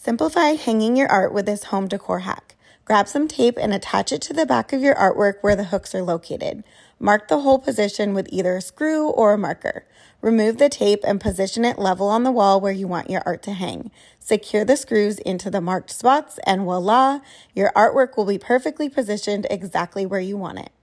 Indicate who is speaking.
Speaker 1: Simplify hanging your art with this home decor hack. Grab some tape and attach it to the back of your artwork where the hooks are located. Mark the hole position with either a screw or a marker. Remove the tape and position it level on the wall where you want your art to hang. Secure the screws into the marked spots and voila, your artwork will be perfectly positioned exactly where you want it.